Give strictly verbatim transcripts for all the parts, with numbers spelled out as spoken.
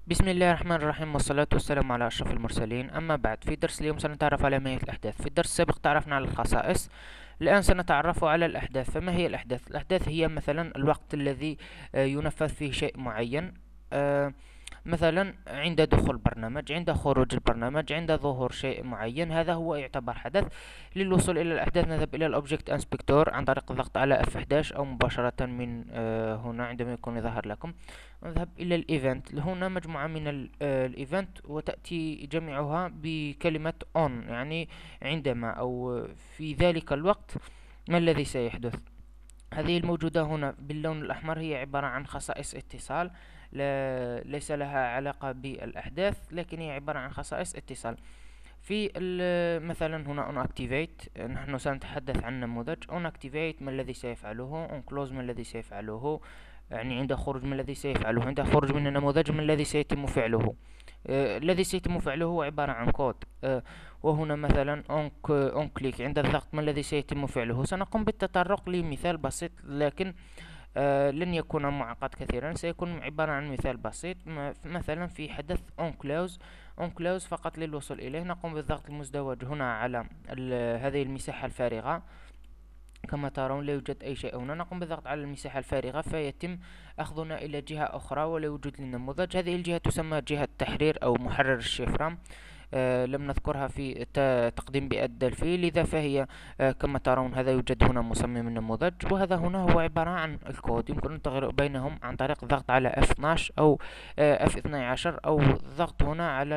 بسم الله الرحمن الرحيم، والصلاة والسلام على أشرف المرسلين. أما بعد، في درس اليوم سنتعرف على ماهية الأحداث. في الدرس السابق تعرفنا على الخصائص. الآن سنتعرف على الأحداث. فما هي الأحداث؟ الأحداث هي مثلا الوقت الذي آه، ينفذ فيه شيء معين. آه، مثلا عند دخول البرنامج، عند خروج البرنامج، عند ظهور شيء معين، هذا هو يعتبر حدث. للوصول إلى الأحداث نذهب إلى الأوبجكت انسبكتور عن طريق الضغط على إف إحدى عشر أو مباشرة من آه، هنا عندما يكون يظهر لكم. نذهب إلى الإيفنت. هنا مجموعة من الإيفنت وتأتي جميعها بكلمة on، يعني عندما أو في ذلك الوقت ما الذي سيحدث. هذه الموجودة هنا باللون الأحمر هي عبارة عن خصائص اتصال، لا ليس لها علاقة بالأحداث، لكن هي عبارة عن خصائص اتصال. في مثلا هنا on activate، نحن سنتحدث عن نموذج on activate. ما الذي سيفعله؟ on close ما الذي سيفعله؟ يعني عند خروج ما الذي سيفعله؟ عند خروج من النموذج ما الذي سيتم فعله؟ آه الذي سيتم فعله هو عبارة عن كود. آه وهنا مثلا on, on click، عند الضغط ما الذي سيتم فعله؟ سنقوم بالتطرق لمثال بسيط، لكن آه لن يكون معقد كثيرا، سيكون عبارة عن مثال بسيط. مثلا في حدث on close on close فقط للوصول إليه نقوم بالضغط المزدوج هنا على هذه المساحة الفارغة. كما ترون لا يوجد أي شيء هنا. نقوم بالضغط على المساحة الفارغة فيتم أخذنا إلى جهة أخرى ولا وجود للنموذج. هذه الجهة تسمى جهة تحرير أو محرر الشفرة. آه لم نذكرها في تقديم بأدى الفيل، لذا فهي آه كما ترون هذا يوجد هنا مصمم النموذج، وهذا هنا هو عبارة عن الكود. يمكن أن تغير بينهم عن طريق الضغط على إف اثناش أو آه إف اثني عشر، أو الضغط هنا على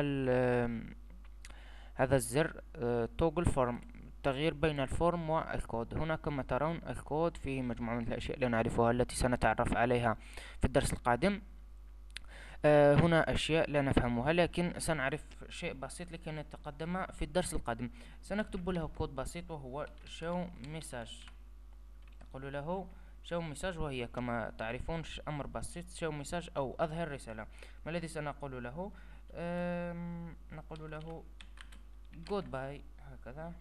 هذا الزر توجل فورم، التغيير بين الفورم والكود. هنا كما ترون الكود فيه مجموعة من الأشياء لا نعرفها التي سنتعرف عليها في الدرس القادم. آه هنا أشياء لا نفهمها، لكن سنعرف شيء بسيط لكي نتقدم في الدرس القادم. سنكتب له كود بسيط وهو show message. نقول له show message، وهي كما تعرفون أمر بسيط، show message أو أظهر رسالة. ما الذي سنقول له؟ نقول له goodbye هكذا.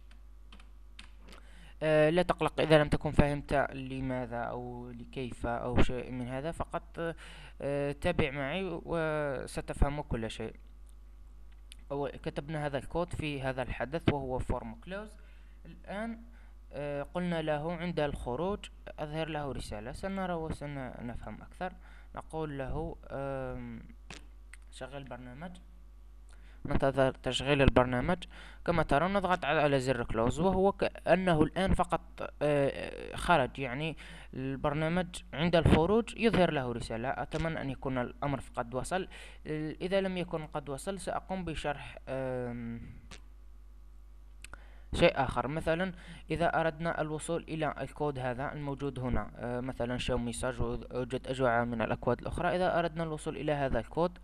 آه لا تقلق إذا لم تكن فهمت لماذا أو لكيف أو شيء من هذا، فقط آه تابع معي وستفهم كل شيء. أو كتبنا هذا الكود في هذا الحدث وهو form close. الآن آه قلنا له عند الخروج أظهر له رسالة. سنرى وسنفهم أكثر. نقول له شغل برنامج، ننتظر تشغيل البرنامج. كما ترون نضغط على زر كلوز، وهو كأنه الآن فقط خرج، يعني البرنامج عند الخروج يظهر له رسالة. أتمنى أن يكون الأمر قد وصل. إذا لم يكن قد وصل سأقوم بشرح شيء آخر. مثلا إذا أردنا الوصول إلى الكود هذا الموجود هنا، مثلا show message، ويوجد أجواء من الأكواد الأخرى. إذا أردنا الوصول إلى هذا الكود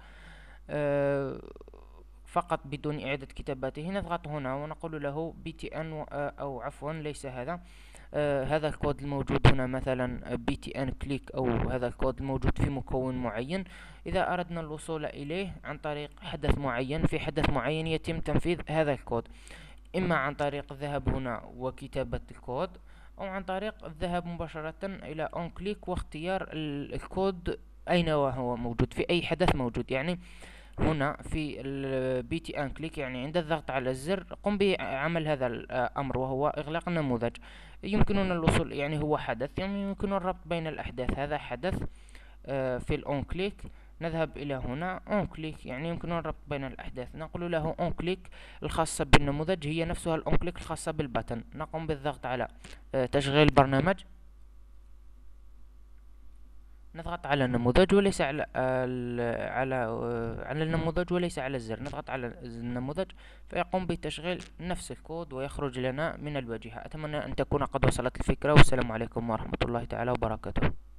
فقط بدون إعادة كتاباته، نضغط هنا ونقول له بي تي ان، أو عفوا ليس هذا. آه هذا الكود الموجود هنا مثلا بي تي ان كليك، أو هذا الكود الموجود في مكون معين. إذا أردنا الوصول إليه عن طريق حدث معين، في حدث معين يتم تنفيذ هذا الكود، إما عن طريق الذهاب هنا وكتابة الكود، أو عن طريق الذهاب مباشرة إلى اون كليك واختيار الكود أين وهو موجود في أي حدث موجود. يعني هنا في البي تي ان كليك، يعني عند الضغط على الزر قم بعمل هذا الامر وهو اغلاق النموذج. يمكننا الوصول، يعني هو حدث، يعني يمكن الربط بين الاحداث. هذا حدث في الاون كليك، نذهب الى هنا اون كليك، يعني يمكن الربط بين الاحداث. نقول له اون كليك الخاصة بالنموذج هي نفسها الاون كليك الخاصة بالبطن. نقوم بالضغط على تشغيل البرنامج، نضغط على النموذج وليس على على على النموذج وليس على الزر. نضغط على النموذج فيقوم بتشغيل نفس الكود ويخرج لنا من الواجهة. أتمنى أن تكون قد وصلت الفكرة، والسلام عليكم ورحمة الله تعالى وبركاته.